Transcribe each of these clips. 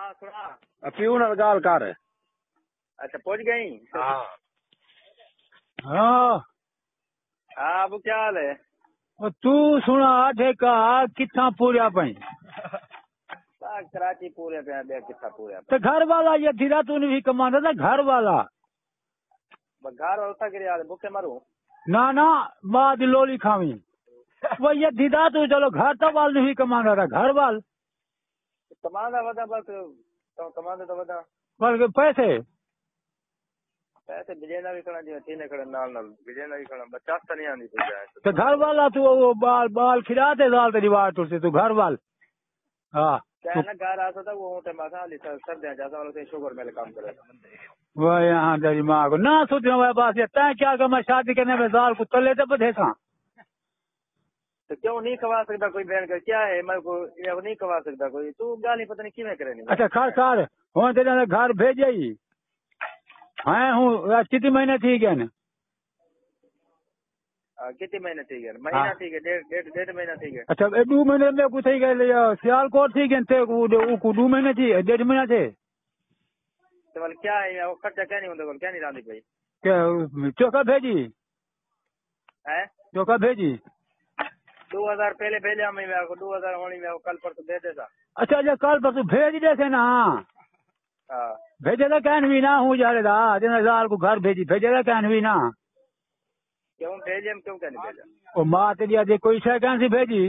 ہاں سنا پیو نال گال کر. اچھا پہنچ گئی. ہاں ہاں ہاں ابو کیا حال ہے؟ تو سنا ٹھیکا کتنا پوریا پئی کراچی پورے پہ دے کتنا پورے تو گھر والا یہ دھیرا تو نہیں کمانا تھا گھر والا گھر ہوتا کہ یار بھوکے مروں نہ بعد لولی کھاوی وہ یہ دیدا تو چلو گھر تو وال نہیں کمانا تھا گھر وال کمانا ودا بس کمانا تو ودا بلکہ پیسے بجے نہ بھی کھڑا جی تین کھڑا نال نال بجے نہ بھی کھڑا بچاس تو نہیں آندی تو گھر والا تو بال کھلا دے دال تیری بات سے تو گھر وال ہاں کیا نا گھر آتا تھا وہ ٹائم آتا سردیاں جاتا والا سے شوگر میں کام کرے وہ یہاں تیری ماں کو نہ سوچنا ہوا بات یہ طے کیا کہ میں شادی کرنے میں دال کو تلے تو بدھے تھا تو کیوں نہیں کھوا سکتا کوئی بہن کا کیا ہے میں کو نہیں کھوا سکتا کوئی تو گالی پتہ نہیں کیویں کرے نہیں. اچھا کر ہوں تیرے گھر بھیجے ہی ہاں ہوں کتنے مہینے ٹھیک ہے نا کتنے مہینے ٹھیک ہے مہینہ ٹھیک ہے ڈیڑھ مہینہ ٹھیک ہے. اچھا 2 مہینے میں کچھ ٹھیک ہے سیال کوٹ ٹھیک ہے 2 مہینے تھی 1.5 مہینہ تھے تو کیا ہے وہ خرچہ کیا نہیں ہوتا کیا نہیں راندی بھائی چوکا بھیجی ہے چوکا بھیجی 2000 پہلے بھیجا میں 2000 ہونی میں کل پرسوں دے دیتا. اچھا اچھا کل پر تو بھیج دیتے نا ہاں بھیجے گا کہن بھی نہ ہوں جا رہا دال کو گھر بھیجی بھیجے گا کہن بھی نہ کیوں بھیجے کیوں کہ نہیں بھیجا وہ ماں تیری دے کوئی شے کہن سی بھیجی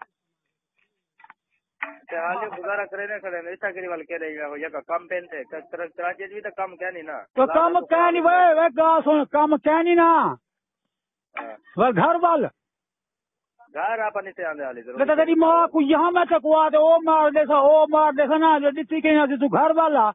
حال گزارا کرے نہ کرے ایسا کری وال کہہ رہی ہے یہ کام پہن تھے کراچی بھی تو کام کیا نہیں نا تو کام کہہ نہیں وہ گا سن کام کہہ نہیں نا وہ گھر وال گھر آپ نہیں آنے والی بیٹا تیری ماں کو یہاں میں چکوا دے او مار دے نا جو دتی کہ تو گھر والا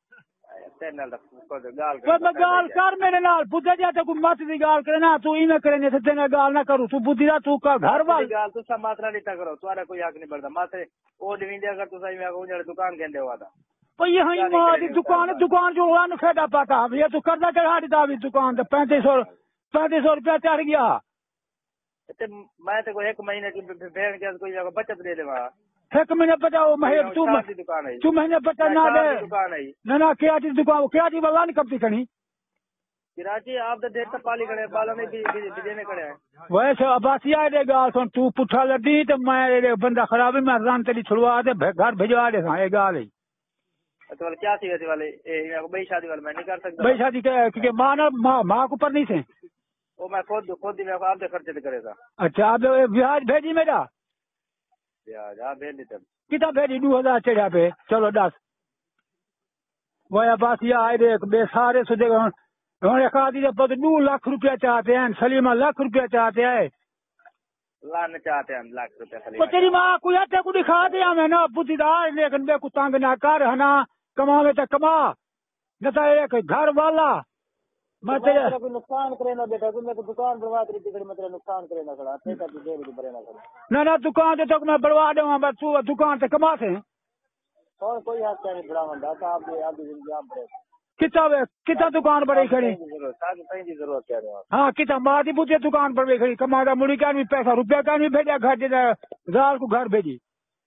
گال کر میرے نال بدھے جا تو مت دی گال کرے نا تو ایویں کرے نے سدے نال گال نہ کرو تو بدھی دا تو کا گھر وال گال تو سب ماترا لیتا کرو تمہارا کوئی حق نہیں بڑھتا ماترے او دیندے اگر تو صحیح میں کو دکان کہندے ہوا تھا تو یہاں ماں دی دکان جو ان کھڑا پاتا یہ تو کردا چڑھا دیتا بھی دکان تے 3500 روپیہ چڑھ گیا میں تو ایک مہینے کی بہن کے کوئی بچت دے دے وہاں 1 مہینے بچاؤ تو مہینے بچا نہ دے نہ کیا چیز دکان کیا چیز والا نہیں کبتی کنی کراچی آپ تو دیر تک پالی کھڑے بالا میں بجے کھڑے ہیں ویسے عباسی آئے دے گا سن تو پٹھا لڈی تو میں بندہ خراب ہے میں ران تیری چھڑوا دے گھر بھجوا دے سا یہ گال ہے تو کیا تھی ویسے والے بئی شادی والے میں نہیں کر سکتا بئی شادی کیونکہ ماں کو پر نہیں سے وہ میں خود ہی میں آپ کے خرچے کرے گا. اچھا آپ بیاج بھیجی میرا بیاج آپ بھیج دیتے کتنا بھیجی 2000 چڑھا پہ چلو 10 وہ عباسی آئے دے بے سارے سدے قاضی 2 لاکھ روپیہ چاہتے ہیں سلیمہ لاکھ روپیہ چاہتے ہیں لانا چاہتے ہیں لاکھ روپیہ وہ تیری ماں کو یا کو دکھا دیا میں نا بدھی دار لیکن بے کو تنگ نہ کر ہے نا کما میں تو کما نہ تو ایک گھر والا میں تیرے کوئی نقصان کرے نہ بیٹا کوئی میں دکان برباد کری تھی میں تیرا نقصان کرے نہ کھڑا ٹھیک ہے تو دے برے نہ کھڑا نہ دکان تے تک میں بڑوا دوں بس تو دکان تے کما سے اور کوئی حق کیا نہیں بڑا منڈا تو آپ کی زندگی آپ بڑے کتا دکان بڑی کھڑی ضرورت کیا ہے ہاں کتا ماں دی بوجھے دکان پر کھڑی کما دا مڑی کا نہیں پیسہ روپیہ کا نہیں بھیجا گھر دے زال کو گھر بھیجی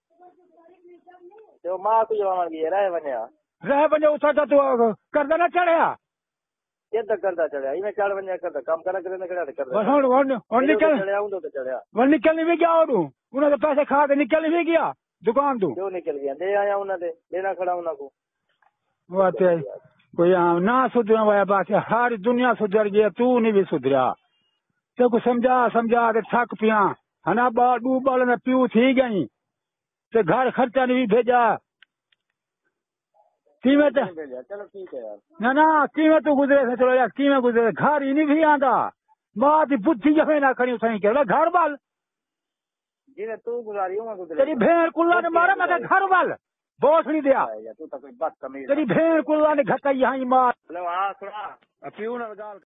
تو ماں کو جو مان گئی رہ بنے اس تو کردہ نہ چڑھیا یہ تک کرتا چڑھیا میں چڑھ بنے کرتا کام کرنا کرے نہ کرتا وہ نکلنے بھی گیا اور انہوں نے پیسے کھا کے نکلنے بھی گیا دکان تو کیوں نکل گیا دے آیا انہوں نے لینا کھڑا انہوں کو وہ کوئی نہ سدھرا ہوا بات ہر دنیا سدھر گئی تو نہیں بھی سدھرا تو کو سمجھا کے تھک پیا ہنا بال میں پیو تھی گئی تو گھر خرچہ نہیں بھی بھیجا چلو ٹھیک ہے یار نہ کیویں تو گزرے تھے چلو یار کیویں گزرے گھر ہی نہیں بھی آتا ماں کی بدھی جمے نہ کھڑی صحیح کہ گھر وال جی تو گزاری ہوں تیری بھین کلا نے مارا میں گھر وال بوس نہیں دیا تیری بھین کلا نے گھٹا یہاں مار ہاں سنا پیو نہ گال